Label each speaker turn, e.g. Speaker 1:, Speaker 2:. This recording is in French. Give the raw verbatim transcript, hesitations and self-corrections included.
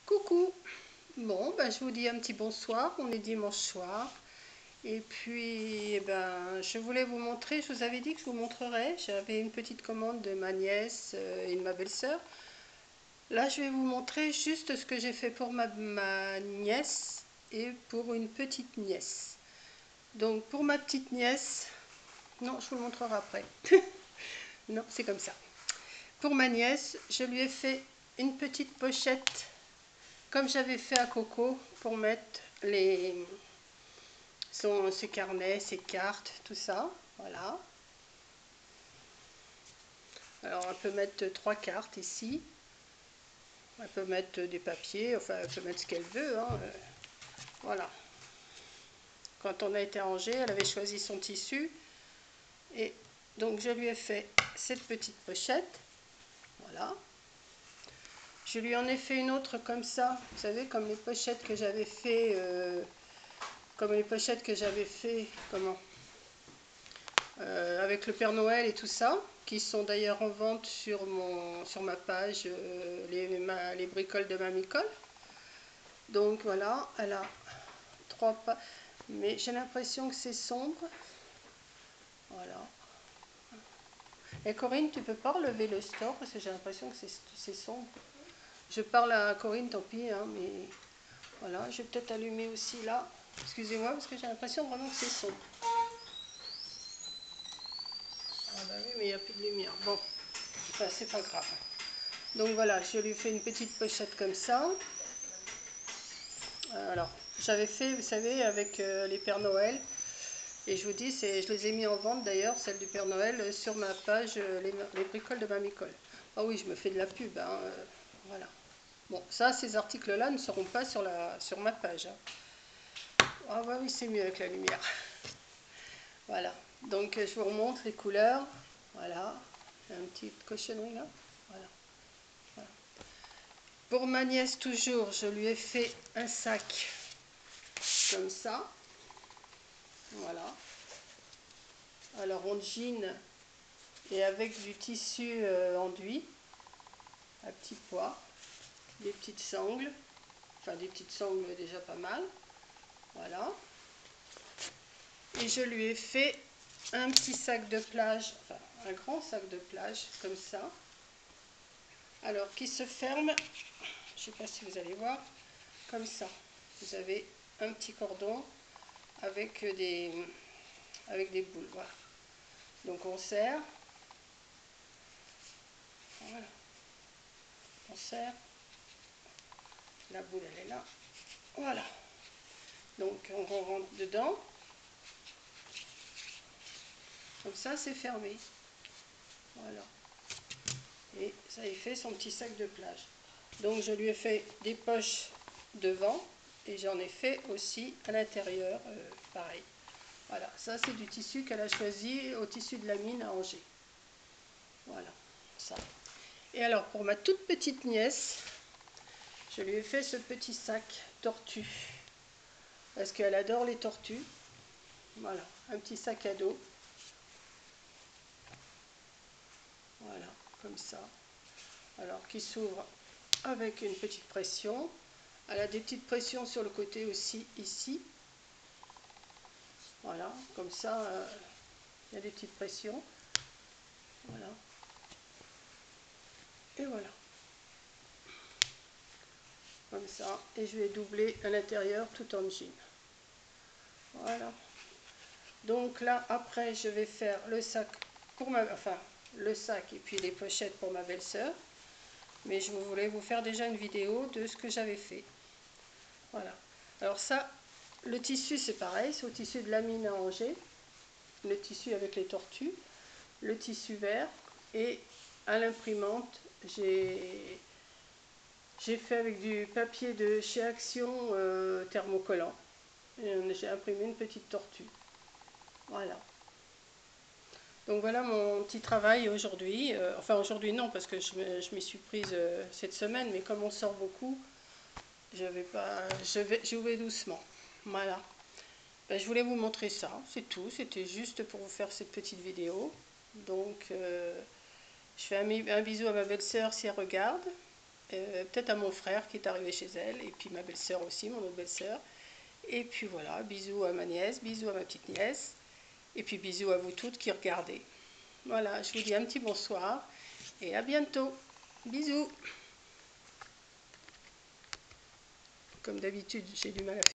Speaker 1: Coucou. Bon, ben, je vous dis un petit bonsoir. On est dimanche soir. Et puis, eh ben, je voulais vous montrer, je vous avais dit que je vous montrerais. J'avais une petite commande de ma nièce euh, et de ma belle-sœur. Là, je vais vous montrer juste ce que j'ai fait pour ma, ma nièce et pour une petite nièce. Donc, pour ma petite nièce, non, je vous le montrerai après. Non, c'est comme ça. Pour ma nièce, je lui ai fait une petite pochette comme j'avais fait à Coco pour mettre les, son, ses carnets, ses cartes, tout ça. Voilà. Alors elle peut mettre trois cartes ici. Elle peut mettre des papiers, enfin elle peut mettre ce qu'elle veut. Hein. Voilà. Quand on a été rangé, elle avait choisi son tissu. Et donc je lui ai fait cette petite pochette. Voilà. Je lui en ai fait une autre comme ça. Vous savez, comme les pochettes que j'avais fait. Euh, comme les pochettes que j'avais fait. Comment Euh, avec le Père Noël et tout ça, qui sont d'ailleurs en vente sur, mon, sur ma page, euh, les, ma, les bricoles de Mamicole. Donc voilà, elle a trois pas, mais j'ai l'impression que c'est sombre. Voilà. Et Corinne, tu peux pas relever le store parce que j'ai l'impression que c'est sombre. Je parle à Corinne, tant pis, hein, mais voilà, je vais peut-être allumer aussi là. Excusez-moi parce que j'ai l'impression vraiment que c'est sombre. Ah bah oui, mais il n'y a plus de lumière. Bon, enfin, c'est pas grave. Donc voilà, je lui fais une petite pochette comme ça. Alors, j'avais fait, vous savez, avec euh, les Pères Noël. Et je vous dis, je les ai mis en vente d'ailleurs, celle du Père Noël, euh, sur ma page euh, les, les bricoles de Mamicole. Ah oui, je me fais de la pub, hein, euh, voilà. Bon, ça, ces articles-là ne seront pas sur, la, sur ma page. Hein. Ah bah oui, c'est mieux avec la lumière. Voilà. Donc, je vous remontre les couleurs. Voilà. Un petit cochonnerie là. Voilà. Voilà. Pour ma nièce, toujours, je lui ai fait un sac comme ça. Voilà. Alors en jean et avec du tissu euh, enduit à petits pois, des petites sangles, enfin des petites sangles déjà pas mal. Voilà. Et je lui ai fait un petit sac de plage, enfin un grand sac de plage comme ça. Alors qui se ferme, je ne sais pas si vous allez voir, comme ça. Vous avez un petit cordon avec des, avec des boules. Voilà. Donc on serre. Voilà. On serre. La boule elle est là. Voilà. Donc on rentre dedans. Comme ça c'est fermé. Voilà. Et ça y fait son petit sac de plage. Donc je lui ai fait des poches devant et j'en ai fait aussi à l'intérieur, euh, pareil. Voilà, ça c'est du tissu qu'elle a choisi au tissu de la mine à Angers. Voilà, ça. Et alors pour ma toute petite nièce, je lui ai fait ce petit sac tortue. Parce qu'elle adore les tortues. Voilà, un petit sac à dos. Voilà, comme ça. Alors qui s'ouvre avec une petite pression. Elle a des petites pressions sur le côté aussi, ici. Voilà, comme ça, euh, il y a des petites pressions. Voilà. Et voilà. Comme ça. Et je vais doubler à l'intérieur tout en jean. Voilà. Donc là, après, je vais faire le sac pour ma... Enfin, le sac et puis les pochettes pour ma belle-sœur. Mais je voulais vous faire déjà une vidéo de ce que j'avais fait. Voilà. Alors ça, le tissu, c'est pareil. C'est au tissu de la mine à Angers. Le tissu avec les tortues. Le tissu vert. Et à l'imprimante, j'ai... J'ai fait avec du papier de chez Action euh, thermocollant. J'ai imprimé une petite tortue. Voilà. Donc voilà mon petit travail aujourd'hui. Euh, enfin aujourd'hui non, parce que je m'y suis prise euh, cette semaine, mais comme on sort beaucoup, je vais pas, je vais, je vais doucement. Voilà. Ben, je voulais vous montrer ça, c'est tout. C'était juste pour vous faire cette petite vidéo. Donc euh, je fais un, un bisou à ma belle-sœur si elle regarde. euh, peut-être à mon frère qui est arrivé chez elle, et puis ma belle-sœur aussi, mon autre belle-sœur. Et puis voilà, bisous à ma nièce, bisous à ma petite nièce, et puis bisous à vous toutes qui regardez. Voilà, je vous dis un petit bonsoir, et à bientôt. Bisous. Comme d'habitude, j'ai du mal à faire.